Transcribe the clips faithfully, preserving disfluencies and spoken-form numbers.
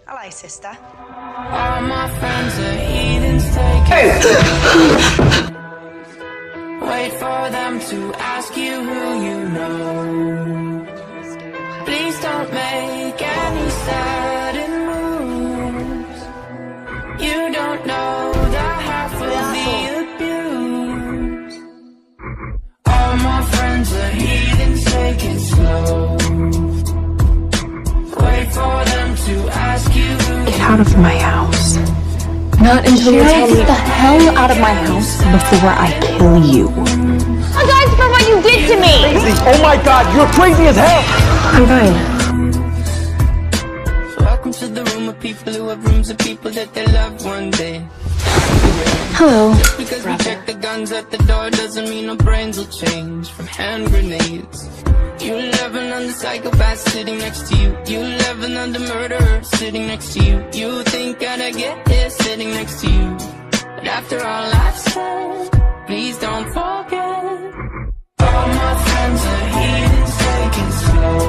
Hello, sister. All my friends are heathens, take it. Wait for them to ask you who you know. Please don't make any sudden moves. You don't know the half of the abuse. All my friends are heathens, take it slow. Wait for them to ask you who you know. Get out of my house. Not until you tell me. Get the hell out of my house before I kill you. Apologize for what you did to me! Oh my god, you're crazy as hell! I'm fine. Welcome to the room of people who have rooms of people that they love one day. Hello. Just because we check the guns at the door doesn't mean our brains will change from hand grenades. You laughing on the psychopath sitting next to you. You laughing on the murderer sitting next to you. You think I'd get here sitting next to you. But after all I've said, please don't forget. All my friends are heathens, take it slow.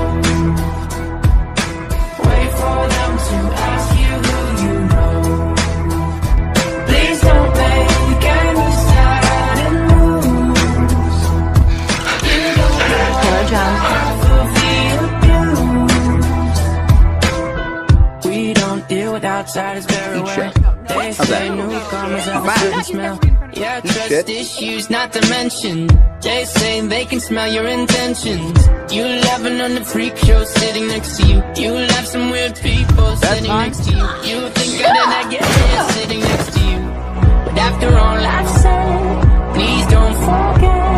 Wait for them to ask you who you know. Please don't make any sudden moves. You don't know. Hello, John. We don't deal with outsiders very well. They say newcomers have a certain smell. Yeah, trust issues not to mention. They say they can smell your intentions. You laughing on the freak show sitting next to you. You laugh some weird people sitting next to you. You think I did not get here sitting next to you. But after all I've said, please don't forget.